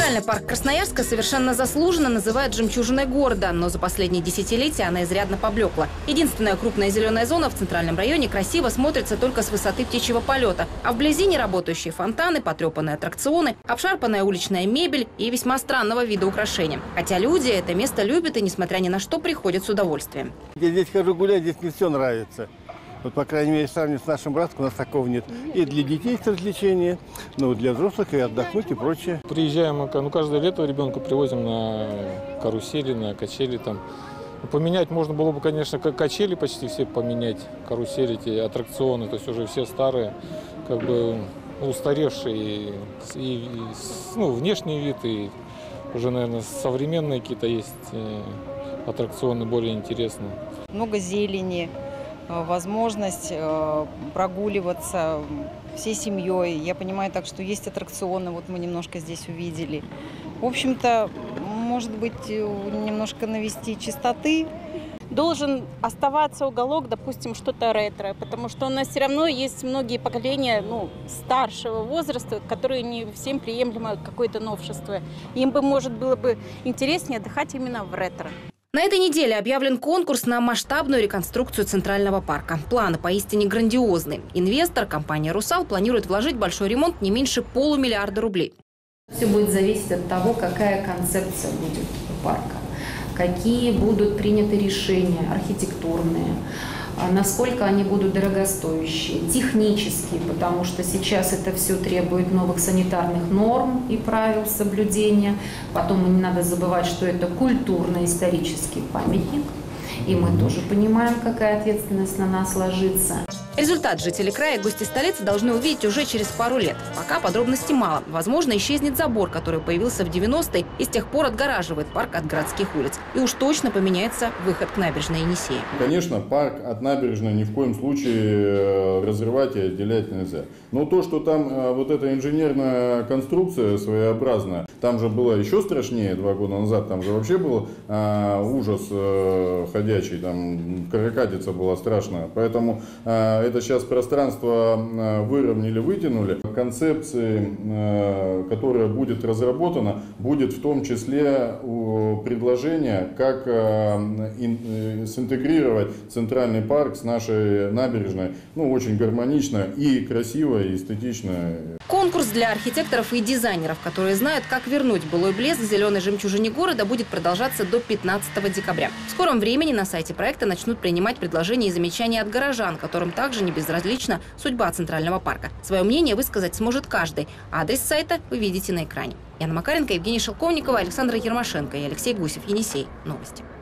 Центральный парк Красноярска совершенно заслуженно называют жемчужиной города, но за последние десятилетия она изрядно поблекла. Единственная крупная зеленая зона в центральном районе красиво смотрится только с высоты птичьего полета, а вблизи неработающие фонтаны, потрепанные аттракционы, обшарпанная уличная мебель и весьма странного вида украшения. Хотя люди это место любят и, несмотря ни на что, приходят с удовольствием. Я здесь хожу гулять, здесь мне все нравится. Вот, по крайней мере, сравнивая с нашим Братском, у нас такого нет. И для детей есть развлечения, но для взрослых и отдохнуть и прочее. Приезжаем, каждое лето ребенка привозим на карусели, на качели. Там. Поменять можно было бы, конечно, качели почти все поменять, карусели, эти аттракционы, то есть уже все старые, как бы устаревшие, и внешний вид, и уже, наверное, современные какие-то есть аттракционы более интересные. Много зелени. Возможность прогуливаться всей семьей. Я понимаю так, что есть аттракционы, вот мы немножко здесь увидели. В общем-то, может быть, немножко навести чистоты. Должен оставаться уголок, допустим, что-то ретро, потому что у нас все равно есть многие поколения старшего возраста, которые не всем приемлемо какое-то новшество. Им бы, может, было бы интереснее отдыхать именно в ретро. На этой неделе объявлен конкурс на масштабную реконструкцию Центрального парка. Планы поистине грандиозны. Инвестор, компания «Русал», планирует вложить в большой ремонт не меньше $500 миллиарда рублей. Все будет зависеть от того, какая концепция будет у парка, какие будут приняты решения архитектурные, насколько они будут дорогостоящие, технические, потому что сейчас это все требует новых санитарных норм и правил соблюдения. Потом не надо забывать, что это культурно-исторический памятник, и мы тоже понимаем, какая ответственность на нас ложится. Результат жители края и гости столицы должны увидеть уже через пару лет. Пока подробностей мало. Возможно, исчезнет забор, который появился в 90-е и с тех пор отгораживает парк от городских улиц. И уж точно поменяется выход к набережной Енисея. Конечно, парк от набережной ни в коем случае разрывать и отделять нельзя. Но то, что там вот эта инженерная конструкция своеобразная, там же было еще страшнее 2 года назад, там же вообще был ужас ходячий, там каракатица была страшная. Поэтому это сейчас пространство выровняли, вытянули. Концепции, которая будет разработана, будет в том числе предложение, как синтегрировать Центральный парк с нашей набережной. Очень гармонично и красиво, и эстетично. Конкурс для архитекторов и дизайнеров, которые знают, как вернуть былой блеск зеленой жемчужине города, будет продолжаться до 15 декабря. В скором времени на сайте проекта начнут принимать предложения и замечания от горожан, которым также не безразлична судьба Центрального парка. Свое мнение высказать сможет каждый. Адрес сайта вы видите на экране. Яна Макаренко, Евгения Шелковникова, Александра Ермашенко и Алексей Гусев. Енисей. Новости.